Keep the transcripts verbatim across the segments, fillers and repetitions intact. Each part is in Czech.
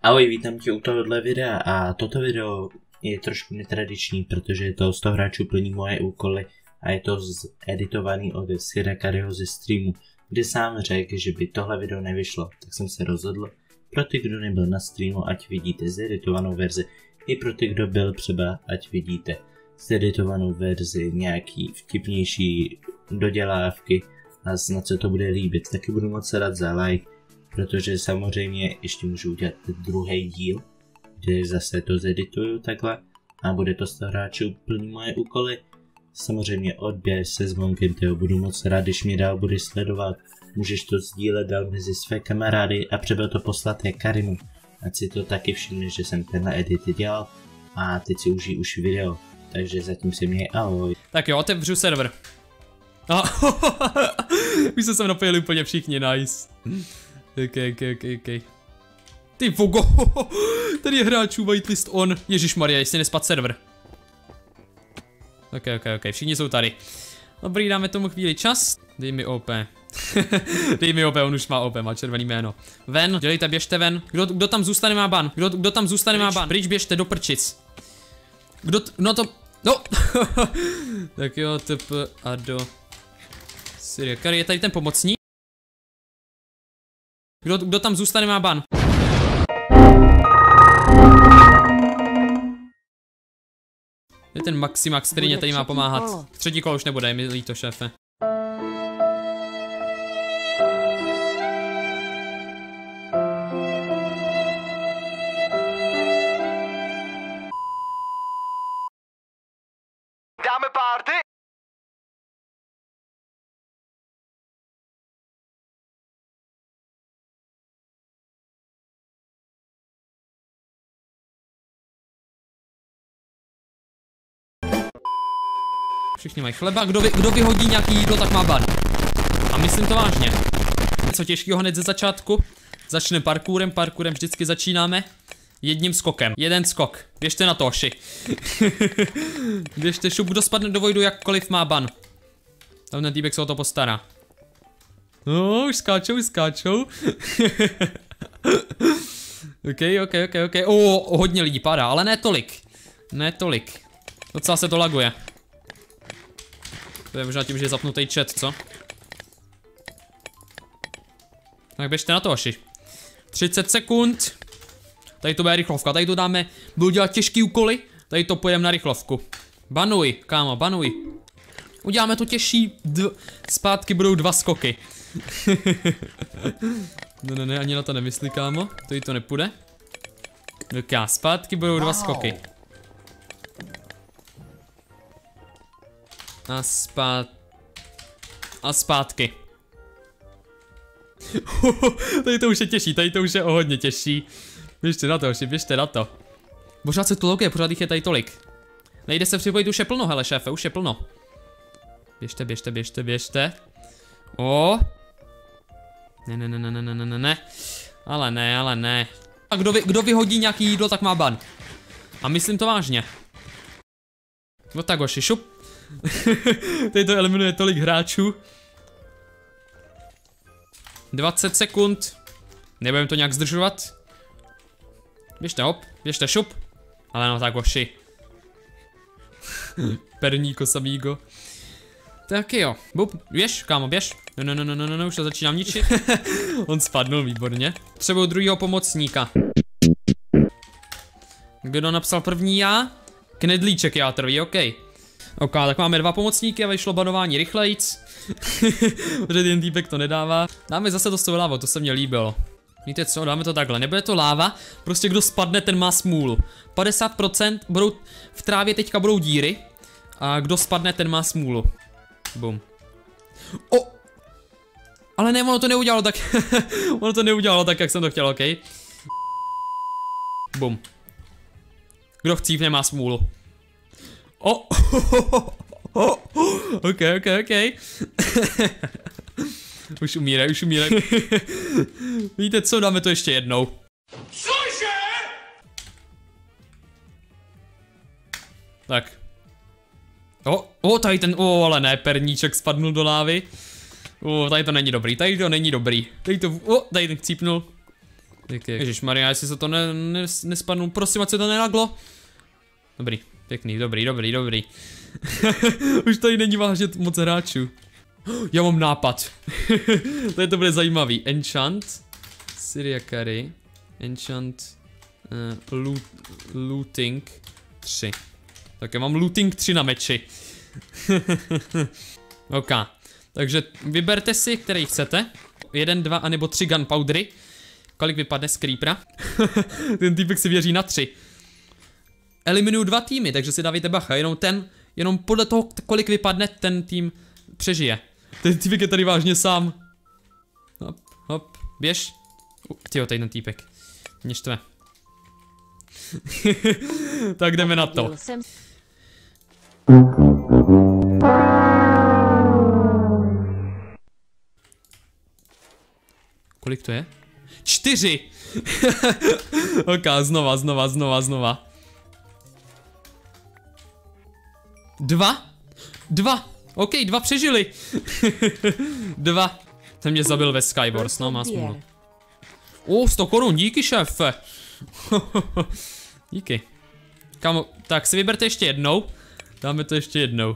Ahoj, vítám tě u tohohle videa a toto video je trošku netradiční, protože je to sto hráčů plní moje úkoly a je to editovaný od Sirakaryho ze streamu, kde sám řekl, že by tohle video nevyšlo, tak jsem se rozhodl pro ty, kdo nebyl na streamu, ať vidíte zeditovanou verzi, i pro ty, kdo byl třeba, ať vidíte zeditovanou verzi, nějaký vtipnější dodělávky a snad se to bude líbit. Taky budu moc rád za like, protože samozřejmě ještě můžu udělat druhý díl, kde zase to zedituju takhle a bude to sto hráčů plní moje úkoly. Samozřejmě odběr se zvonkem, toho budu moc rád, když mě dál budeš sledovat. Můžeš to sdílet dál mezi své kamarády a třeba to poslat jak Karimu. Ať si to taky všimne, že jsem tenhle edit dělal a teď si užij už video. Takže zatím se měj, ahoj. Tak jo, otevřu server. Ah, už se sem napojili úplně všichni, nice. Ok, ok, ok, ok. Ty vogo, tady je hráčů whitelist on. Ježišmarja, jestli nespad server. Ok, ok, ok, všichni jsou tady. Dobrý, dáme tomu chvíli čas. Dej mi O P. Dej mi O P, on už má O P, má červený jméno. Ven, dělejte, běžte ven. Kdo, kdo tam zůstane má ban. Kdo, kdo tam zůstane má ban. Pryč běžte do prčic. Kdo, t no to, no. Tak jo, T P a do Sirakary, je tady ten pomocník. Kdo, kdo tam zůstane má ban. Je ten Maximax, který mě tady má pomáhat. Třetí kolo už nebude, je mi líto, šéfe. Dáme party? Všichni mají chleba, kdo, vy, kdo vyhodí nějaký jídlo, tak má ban. A myslím to vážně. Něco těžkého hned ze začátku. Začneme parkourem, parkourem vždycky začínáme jedním skokem. Jeden skok. Běžte na toši. Běžte šup, kdo spadne do vojdu, jakkoliv má ban. Ten týbek se o to postará. No, už skáčou, už skáčou. ok, ok, ok, ok. O, hodně lidí padá, ale ne tolik. Ne tolik. Docela se to laguje. To je možná tím, že je zapnutý chat, co? Tak běžte na to, Oši. třicet sekund. Tady to bude rychlovka, tady to dáme. Budu dělat těžký úkoly. Tady to pojedeme na rychlovku. Banuj, kámo, banuj. Uděláme to těžší. D zpátky budou dva skoky. No ne, ne, ani na to nemyslí, kámo. Tady to nepůjde. Tak já, zpátky budou dva skoky. A spát... A zpátky. Tady to už je těžší, tady to už je o hodně těžší. Běžte na to, už běžte na to. Pořád se to loguje, pořád jich je tady tolik. Nejde se připojit, už je plno, hele šéfe, už je plno. Běžte, běžte, běžte, běžte. O. Ne, ne, ne, ne, ne, ne, ne, ne. Ale ne, ale ne. A kdo, vy, kdo vyhodí nějaký jídlo, tak má ban. A myslím to vážně. No tak hoši, šup. Tady to eliminuje tolik hráčů. dvacet sekund. Nebudeme to nějak zdržovat. Běžte hop, běžte šup. Ale no tak hoši. Perníko samígo. Tak jo, bup, běž, kámo, běž. No, no, no, no, no, no, už to začínám ničit. On spadnul, výborně. Třeba druhého pomocníka. Kdo napsal první já? Knedlíček játrvý, ok. Ok, tak máme dva pomocníky a vyšlo banování rychlejc. Protože ten týpek to nedává. Dáme zase to s tou lávou, to se mně líbilo. Víte co, dáme to takhle, nebude to láva. Prostě kdo spadne, ten má smůlu. padesát procent budou, v trávě teďka budou díry. A kdo spadne, ten má smůlu. Bum. O! Ale ne, ono to neudělalo tak. Ono to neudělalo tak, jak jsem to chtěl, ok? Bum. Kdo chcípne, má smůlu. O! Ok, ok, ok. Už umíraj, už umíraj. Víte co, dáme to ještě jednou. Cože? Tak. O, o, tady ten, o, ale ne, perníček spadnul do lávy. O, tady to není dobrý, tady to není dobrý. Tady to, o, tady ten chcípnul. Ježišmarja, jestli se to ne, ne, nespadnu, prosím, ať se to nenaglo. Dobrý, pěkný, dobrý, dobrý, dobrý. Už tady není vážně moc hráčů. Já mám nápad. Tady to bude zajímavý. Enchant. Syria Carry. Enchant. Uh, loot, looting tři. Tak já mám looting tři na meči. OK. Takže vyberte si, který chcete. Jeden, dva, anebo tři gunpowdery. Kolik vypadne z creepera? Ten týpek si věří na tři. Eliminuju dva týmy, takže si dávejte bacha. Jenom ten, jenom podle toho, kolik vypadne, ten tým přežije. Ten týpek je tady vážně sám. Hop, hop, běž. Uh, tyjo, tady ten týpek. Mě štve. Tak jdeme na to. Kolik to je? Čtyři! Ok, znova, znova, znova, znova. Dva? Dva! Ok, dva přežili. Dva. Ten mě zabil ve Skywars, no má smůlu. O, sto korun, díky šéfe. Díky. Kamo, tak si vyberte ještě jednou. Dáme to ještě jednou.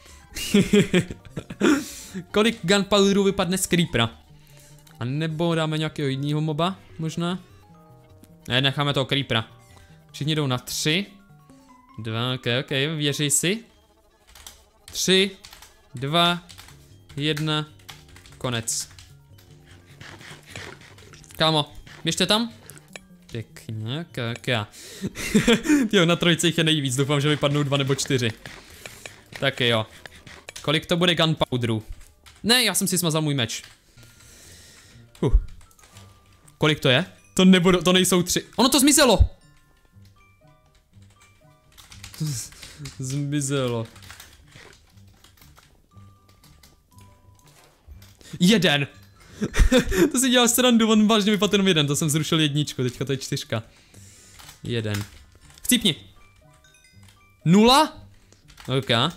Kolik gunpowderů vypadne z creepera? A nebo dáme nějakého jiného moba, možná? Ne, necháme toho creepera. Všichni jdou na tři. Dva, ok, ok, věří si. Tři, dva, jedna, konec. Kámo, běžte tam? Pěkně, ok, ok. Jo, na trojice jich je nejvíc, doufám, že vypadnou dva nebo čtyři. Tak jo. Kolik to bude gunpowderů? Ne, já jsem si smazal můj meč. Uh. Kolik to je? To nebudu, to nejsou tři. Ono to zmizelo! Zmizelo. Jeden! To si dělal srandu, on vážně vypadl jenom jeden, to jsem zrušil jedničku, teďka to je čtyřka. Jeden. Chcípni! Nula? Ok.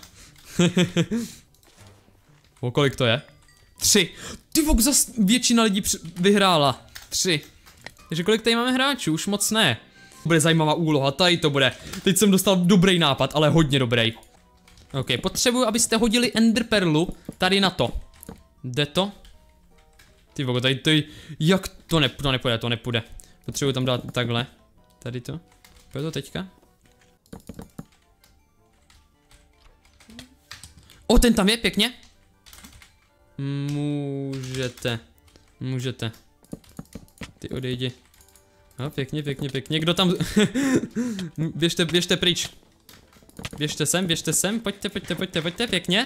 O, kolik to je? Tři. Ty vok, zas většina lidí vyhrála. Tři. Takže kolik tady máme hráčů? Už moc ne. Bude zajímavá úloha, tady to bude. Teď jsem dostal dobrý nápad, ale hodně dobrý. Ok, potřebuji, abyste hodili Ender Perlu tady na to. Jde to? Ty vok, tady to je... Jak to, ne, to nepůjde, to nepůjde. Potřebuji tam dát takhle. Tady to. Půjde to teďka? O, ten tam je, pěkně. Můžete. Můžete. Ty odejdi. No, pěkně, pěkně, pěkně. Kdo tam... běžte, běžte pryč. Běžte sem, běžte sem. Pojďte, pojďte, pojďte, pojďte, pěkně.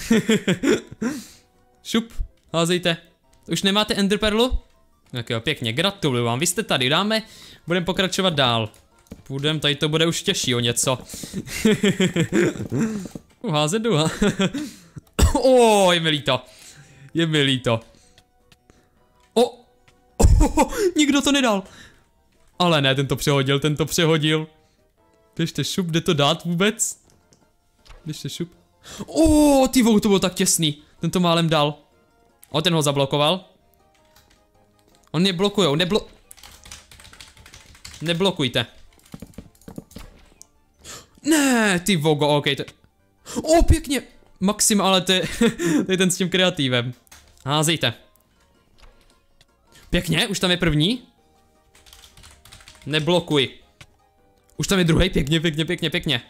Šup, házejte. Už nemáte Ender Perlu? Tak jo, pěkně, gratuluju vám. Vy jste tady, dáme. Budeme pokračovat dál. Půjdem, tady to bude už těžší o něco. Házet jdu, ha. O, je mi líto. Je mi líto. O, oh, nikdo to nedal. Ale ne, ten to přehodil, ten to přehodil. Běžte šup, jde to dát vůbec? Běžte šup. O, ty vou, to bylo tak těsný. Ten to málem dal. O, ten ho zablokoval. On mě blokujou, neblo... Neblokujte. Ne, ty vogo, ok, to... O, pěkně. Maxim, ale to je, to je ten s tím kreativem. Házejte. Pěkně, už tam je první. Neblokuj. Už tam je druhý, pěkně, pěkně, pěkně, pěkně.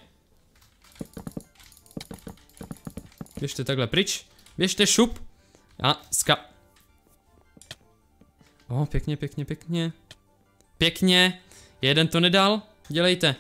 Běžte takhle pryč. Běžte šup. A ska. O, pěkně, pěkně, pěkně. Pěkně. Jeden to nedal. Dělejte.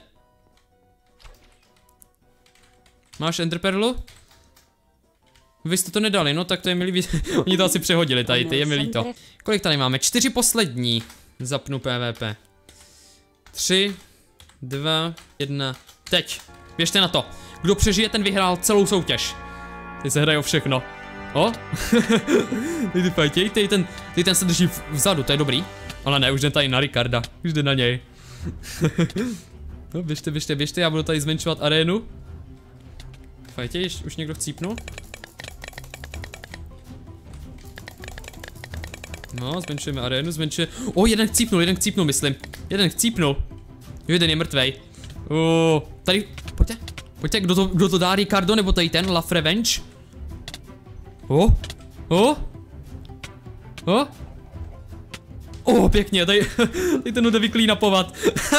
Máš Ender Perlu? Vy jste to nedali, no tak to je mi líbí. Oni to asi přehodili tady, ty je mi líto. Kolik tady máme? Čtyři poslední. Zapnu P V P. Tři, dva, jedna, teď. Běžte na to. Kdo přežije, ten vyhrál celou soutěž. Teď se hrají o všechno. O? Teď ty fajtěj, teď ten, teď ten se drží vzadu, to je dobrý. Ale ne, už jde tady na Ricarda. Už jde na něj. No, běžte, běžte, běžte, já budu tady zmenšovat arénu. Fajtěj, už někdo chcípnul? No, zmenšujeme arénu, zmenšujeme... O, jeden chcípnul, jeden chcípnul, myslím. Jeden chcípnul. Jo, jeden je mrtvej. O, tady, pojďte, pojďte, kdo to, kdo to dá, Ricardo, nebo tady ten, Love Revenge? O, o, o. O, pěkně, tady, tady ten ho jde vyklínapovat.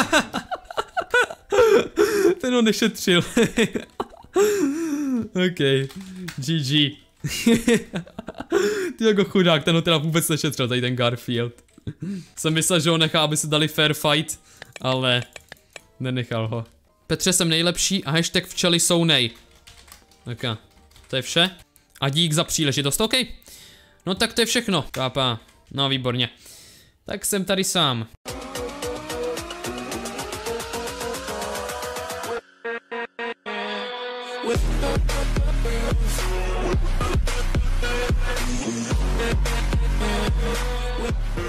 Ten ho nešetřil. OK, G G. Ty jako chudák, ten ho teda vůbec nešetřil, tady ten Garfield. Jsem myslel, že ho nechá, aby se dali fair fight, ale nenechal ho. Petře, jsem nejlepší a hashtag včely jsou nej. Tak, to je vše. A dík za příležitost, OK. No tak to je všechno, kápa. No výborně. Tak jsem tady sám. With